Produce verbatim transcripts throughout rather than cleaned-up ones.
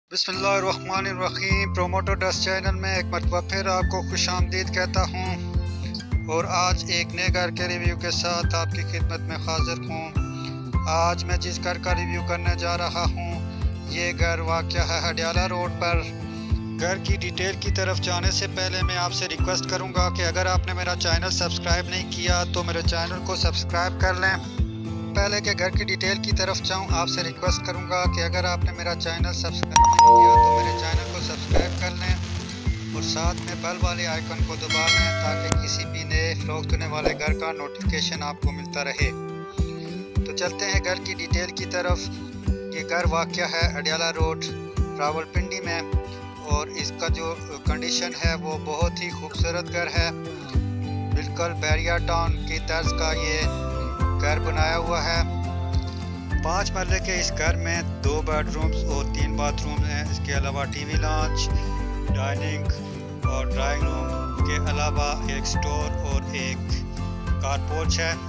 बिस्मिल्लाहिर्रहमानिर्रहीम। Promoter dust channel में एक मरतबा फिर आपको खुशामदीद कहता हूँ और आज एक नए घर के रिव्यू के साथ आपकी खिदमत में हाजिर हूँ। आज मैं जिस घर का रिव्यू करने जा रहा हूँ ये घर वाक़या है हडियाला रोड पर। घर की डिटेल की तरफ जाने से पहले मैं आपसे रिक्वेस्ट करूँगा कि अगर आपने मेरा चैनल सब्सक्राइब नहीं किया तो मेरे चैनल को सब्सक्राइब कर लें। पहले के घर की डिटेल की तरफ जाऊं, आपसे रिक्वेस्ट करूंगा कि अगर आपने मेरा चैनल सब्सक्राइब नहीं किया तो मेरे चैनल को सब्सक्राइब कर लें और साथ में बेल वाले आइकन को दबा लें ताकि किसी भी नए फ़रोख्त होने वाले घर का नोटिफिकेशन आपको मिलता रहे। तो चलते हैं घर की डिटेल की तरफ। ये घर वाक़या है अडियाला रोड रावलपिंडी में और इसका जो कंडीशन है वो बहुत ही खूबसूरत घर है। बिल्कुल बैरिया टाउन की तर्ज का ये घर बनाया हुआ है। पाँच मरले के इस घर में दो बेडरूम्स और तीन बाथरूम हैं। इसके अलावा टीवी लॉन्च, डाइनिंग और ड्राइंग रूम के अलावा एक स्टोर और एक कार पोर्च है।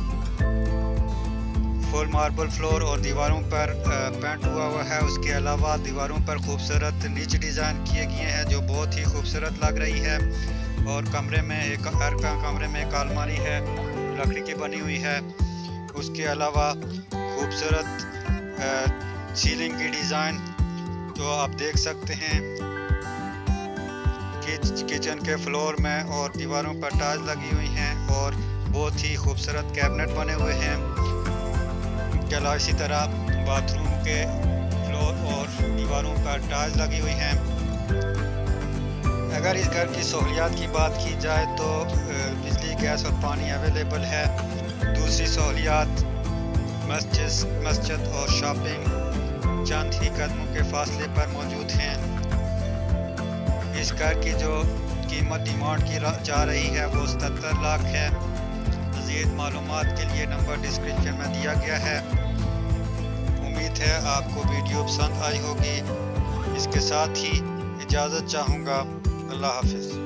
फुल मार्बल फ्लोर और दीवारों पर पेंट हुआ हुआ है। उसके अलावा दीवारों पर खूबसूरत नीच डिज़ाइन किए गए हैं जो बहुत ही खूबसूरत लग रही है। और कमरे में एक हर का कमरे में एक अलमारी है, लकड़ी की बनी हुई है। उसके अलावा खूबसूरत सीलिंग की डिज़ाइन जो आप देख सकते हैं। किचन के फ्लोर में और दीवारों पर टाइल्स लगी हुई हैं और बहुत ही खूबसूरत कैबिनेट बने हुए हैं। इसके अलावा इसी तरह बाथरूम के फ्लोर और दीवारों पर टाइल्स लगी हुई हैं। अगर इस घर की सहूलियात की बात की जाए तो बिजली, गैस और पानी अवेलेबल है। दूसरी सहूलियात मस्जिद मस्जिद और शॉपिंग चंद ही कदमों के फासले पर मौजूद हैं। इस घर की जो कीमत डिमांड की जा रही है वो सत्तर लाख है। मज़ीद मालूमात के लिए नंबर डिस्क्रिप्शन में दिया गया है। उम्मीद है आपको वीडियो पसंद आई होगी। इसके साथ ही इजाज़त चाहूँगा। अल्लाह हाफिज़।